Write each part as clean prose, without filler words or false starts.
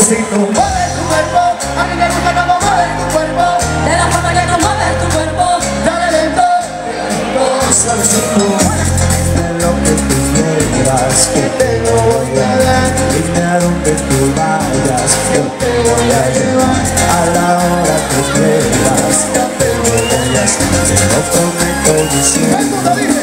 suavecito. Mueve tu cuerpo, a mí me gusta cuando mueves tu cuerpo. De la forma que tú mueves tu cuerpo. Dale lento, suavecito. Dime lo que tú quieras, que te lo voy a dar. Dime a donde tú vayas, yo te voy a llevar. A la hora que quieras, yo te voy a llevar. Te lo prometo diciendo, no te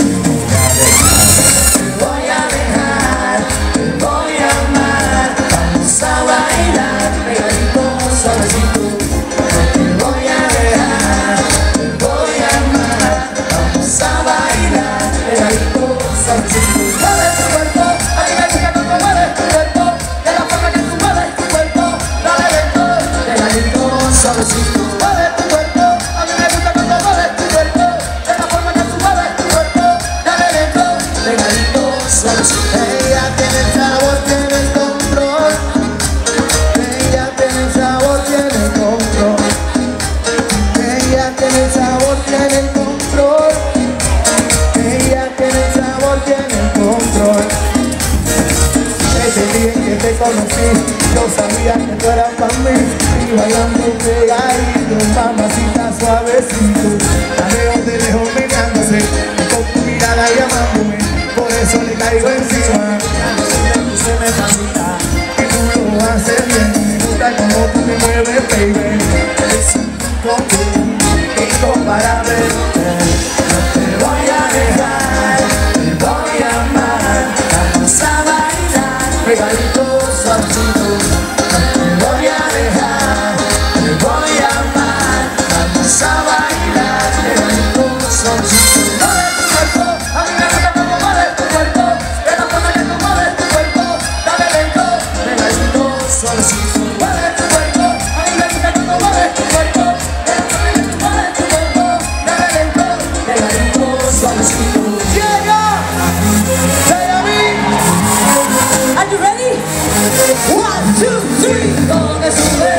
voy a dejar. Te voy a amar, vamos a bailar pegadito, suavecito. No te voy a dejar, te voy a amar, vamos a bailar pegadito, suavecito. Mueve tu cuerpo, a mí me gusta cuando mueves tu cuerpo. De la forma que tú mueves tu cuerpo, dale lento, pegadito, suavecito. Mueve tu cuerpo, a mí me gusta cuando mueves tu cuerpo. De la forma que tú mueves tu cuerpo, dale lento, pegadito, suavecito. Ella tiene el sabor, tiene el control. Ella tiene el sabor, tiene el control. Ella tiene el sabor, tiene el control. Ella tiene el sabor, tiene el control. Ese día en que te conocí, yo sabía que tú eras para mí. Y bailando pegadito, mamacita suavecito. De lejos mirándose, con tu mirada llamándome. Por eso le caigo encima. Se me fascina y tú lo haces bien. Me gusta como tú me mueves, baby. Es incomparable. No te voy a dejar, te voy a amar. Vamos a bailar pegadito, suavecito. No te voy a dejar, te voy a amar. Vamos a bailar pegadito, suavecito. Mueve tu cuerpo, a mí me gusta como mueves tu cuerpo. De la forma que tú mueves tu cuerpo, dale lento, pegadito, suavecito. Mueve tu cuerpo, a mí me gusta como mueves tu cuerpo. De la forma que tú mueves tu cuerpo, dale lento, pegadito, suavecito. Llega, say a mí. Are you ready? 1, 2, 3, todo que sube.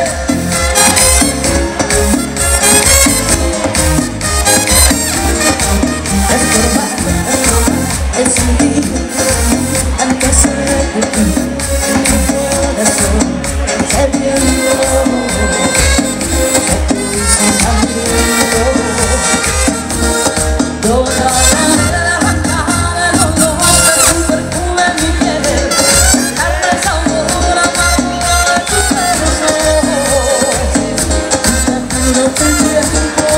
Es un día al que se repite mi corazón, el viento, toda la bajada de los ojos, tu perfume en mi piel, el sabor amargo de tus besos, no tendría tiempo.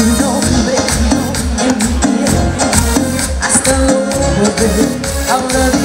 Hasta luego, baby.